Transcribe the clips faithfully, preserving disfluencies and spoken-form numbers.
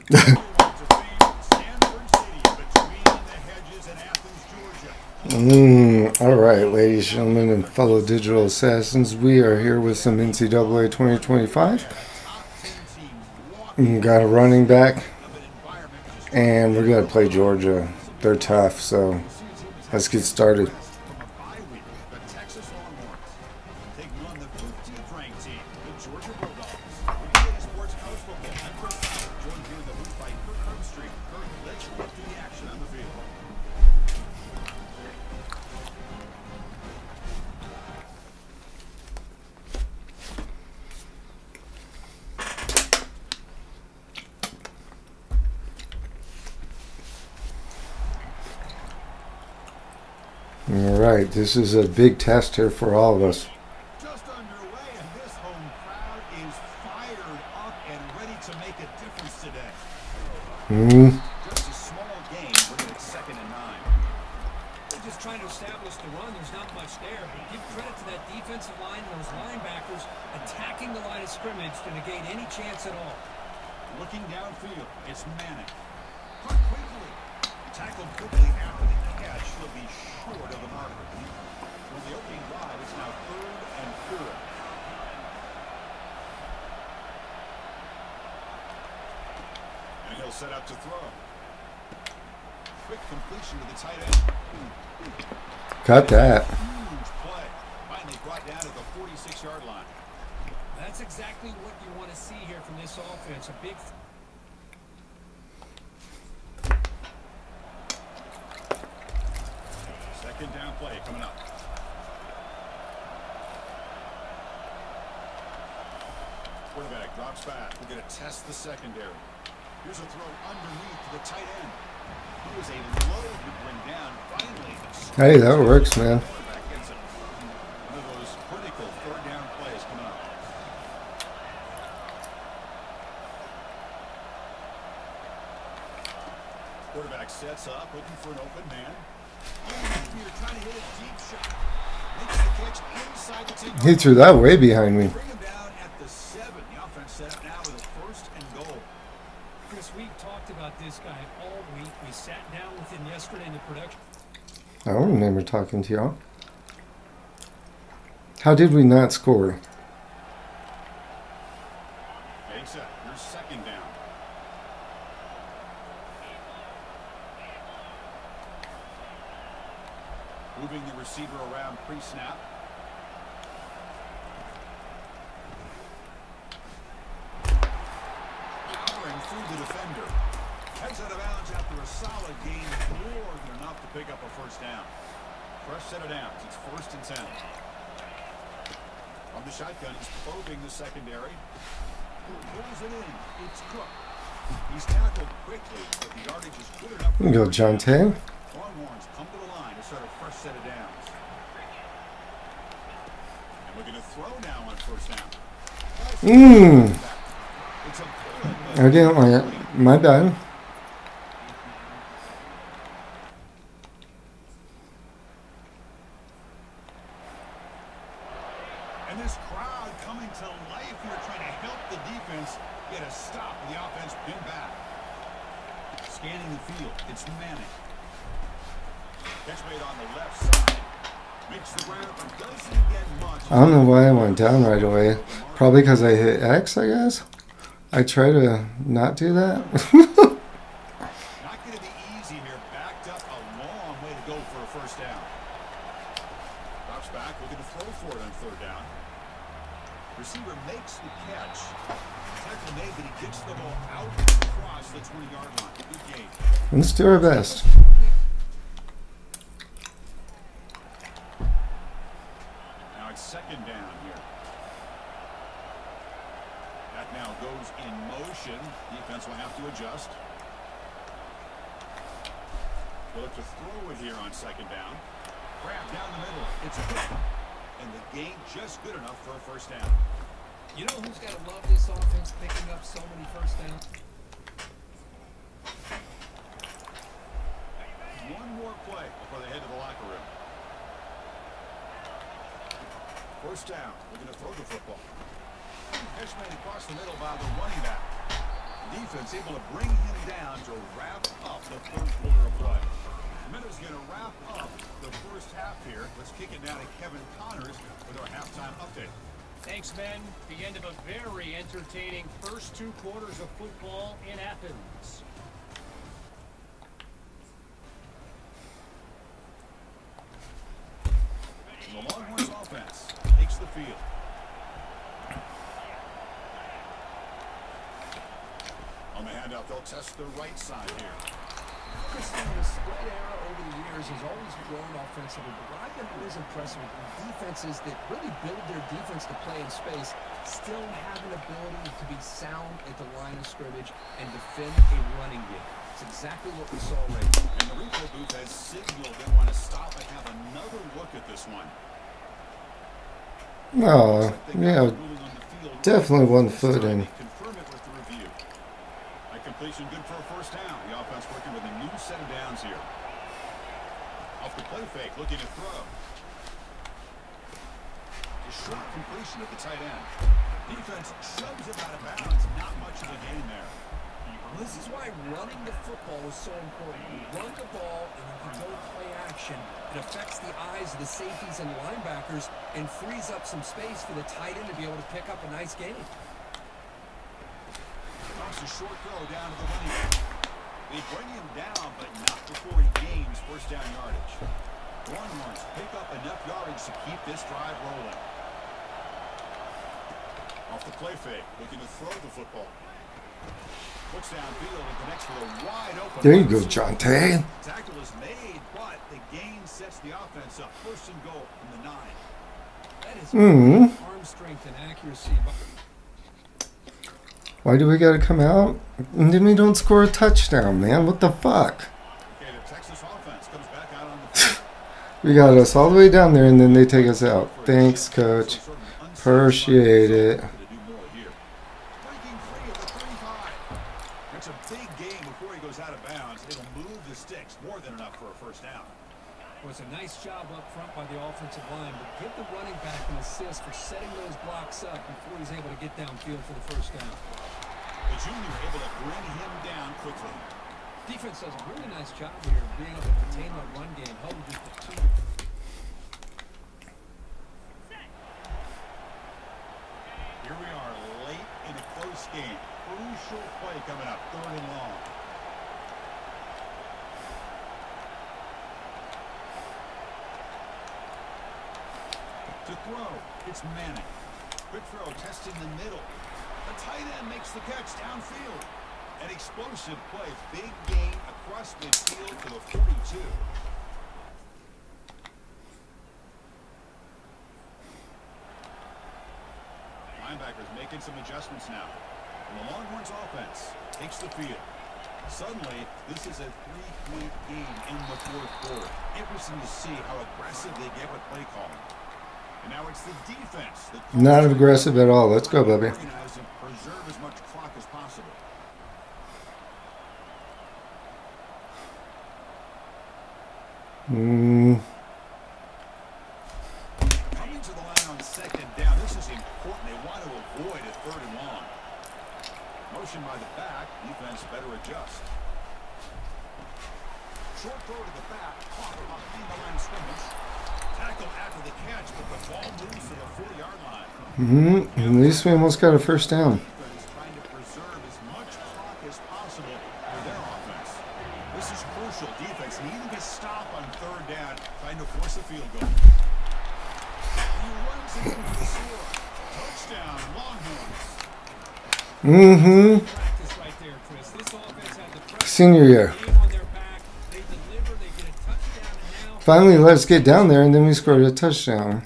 Mm, all right, ladies, gentlemen, and fellow digital assassins, we are here with some N C double A twenty twenty-five. We got a running back, and we're going to play Georgia. They're tough, so let's get started. All right, this is a big test here for all of us. Just underway, and this home crowd is fired up and ready to make a difference today. Mm. Just a small game, bringing it second and nine. They're just trying to establish the run. There's not much there, but give credit to that defensive line and those linebackers attacking the line of scrimmage to negate any chance at all. Looking downfield, it's Manning. Cut quickly. Tackled quickly after the catch. He'll be short of the marker. From the opening drive, it's now third and four. And he'll set up to throw. Quick completion to the tight end. Cut that. Huge play. Finally brought down at the forty-six yard line. That's exactly what you want to see here from this offense. A big... Second down play coming up. Quarterback drops back. We're going to test the secondary. Here's a throw underneath to the tight end. He was a load to bring down. Finally, Hey, that works, man. quarterback gets it. One of those critical third down plays coming up. Quarterback sets up, looking for an open man. You're trying to hit a deep shot. Makes the catch inside the ten-yard He threw that way behind me. Bring him down at the seven. The offense set up now with a first and goal. Chris, we talked about this guy all week. We sat down with him yesterday in the production. I don't remember talking to y'all. How did we not score? Takes it. Here's second down. Moving the receiver around pre-snap. Powering through the defender. Heads out of bounds after a solid gain, more than enough to pick up a first down. Fresh set of downs. It's first and ten. On the shotgun, he's probing the secondary. Pulls it in. It's Cook. He's tackled quickly, but the yardage is good enough. You can go, John Tay. Longhorns come to the line to start a fresh set of downs. And we're going to throw now on first down. Mmm. It's a I didn't like it. My bad. And this crowd coming to life here, trying to help the defense get a stop. The offense pinned back. Scanning the field. It's Manning. Catch made on the left side. Makes the ground and doesn't get much. I don't know why I went down right away. Probably because I hit X, I guess. I try to not do that. Not going to be easy here. Backed up a long way to go for a first down. Drops back, looking to throw for it on third down. Receiver makes the catch. Tackle made, but he kicks the ball out across the twenty yard line. Good game. Let's do our best. Now it's second down here. That now goes in motion. Defense will have to adjust. They'll look to throw it here on second down. Grab down the middle. It's good. And the gain just good enough for a first down. You know who's got to love this offense picking up so many first downs? One more play before they head to the locker room. First down. Looking to throw the football. Catch made across the middle by the running back. Defense able to bring him down to wrap up the third quarter of play. Minutes going to wrap up the first half here. Let's kick it down to Kevin Connors with our halftime update. Thanks, men. The end of a very entertaining first two quarters of football in Athens. The Longhorns offense takes the field. On the handout, they'll test the right side here. Christian, the spread era over the years has always grown offensively, but what I've been always impressed with is defenses that really build their defense to play in space still have an ability to be sound at the line of scrimmage and defend a running game. It's exactly what we saw right now. And the replay booth has signaled they want to stop and have another look at this one. No, yeah, definitely one foot in. Confirm it with the review. A completion good for a first down. The offense working with a new set of downs here. Off the play fake, looking to throw. A short completion at the tight end. Defense shoves him out of bounds. Not much of a gain there. This is why running the football is so important. You run the ball and you control play action. It affects the eyes of the safeties and linebackers and frees up some space for the tight end to be able to pick up a nice gain. Toss a short throw down to the running back. They bring him down, but not before he gains first down yardage. Longhorns pick up enough yardage to keep this drive rolling. Off the play fake, looking to throw the football. Looks downfield and connects with a wide open. There you go, Jonte. Tackle is made, but the gain sets the offense up. First and goal from the nine. That is Mm. arm strength and accuracy. Why do we gotta come out? And then we don't score a touchdown, man. What the fuck? Okay, the Texas offense comes back out on the field. We got us all the way down there and then they take us out. Thanks, coach. Appreciate it. It's a big game before he goes out of bounds. It'll move the sticks more than enough for a first down. It was a nice job up front by the offensive line, but give the running back an assist for setting those blocks up before he's able to get downfield for the first down. The junior able to bring him down quickly. Defense does a really nice job here of being able to contain that run game, held just the two. Here we are late in a close game. Crucial play coming up, third and long. To throw, it's Manning. Quick throw, testing the middle. The tight end makes the catch downfield. An explosive play, big gain across midfield to the forty-two. Linebackers making some adjustments now. And the Longhorns offense takes the field. Suddenly, this is a three-point game in the fourth quarter. Interesting to see how aggressive they get with play calling. And now it's the defense. That Not aggressive at all. Let's go, baby. Organize and preserve as much clock as possible. Mm. Coming to the line on second down. This is important. They want to avoid a third and long. Motion by the back. Defense better adjust. Short throw to the back. Caught behind the line of scrimmage. Tackle after the catch, but the ball moves to the forty-yard line. Mm-hmm. At least we almost got a first down. Defense trying to preserve as much clock as possible for their offense. This is crucial. Defense needing to stop on third down, trying to force a field goal. He runs into the score. Touchdown, Longhorns. Mm-hmm. Practice right there, Chris. This offense had the pressure Senior year. game on their back. They deliver, they get a touchdown, and now Finally let us get down there and then we scored a touchdown.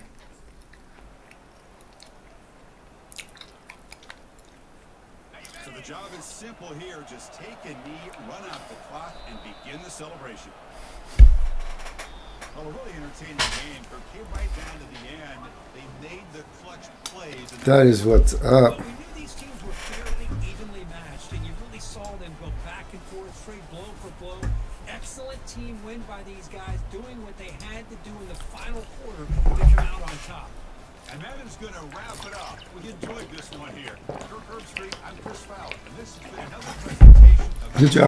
So the job is simple here. Just take a knee, run out the clock, and begin the celebration. Well, a really entertaining game. Kirk came right down to the end. They made the clutch plays. And That is what's up. Well, we knew these teams were fairly evenly matched, and you really saw them go back and forth, straight blow for blow. Excellent team win by these guys, doing what they had to do in the final quarter to come out on top. And that is going to wrap it up. We enjoyed this one here. For Herb Street, I'm Chris Fowler, and this has been another presentation of... Good job.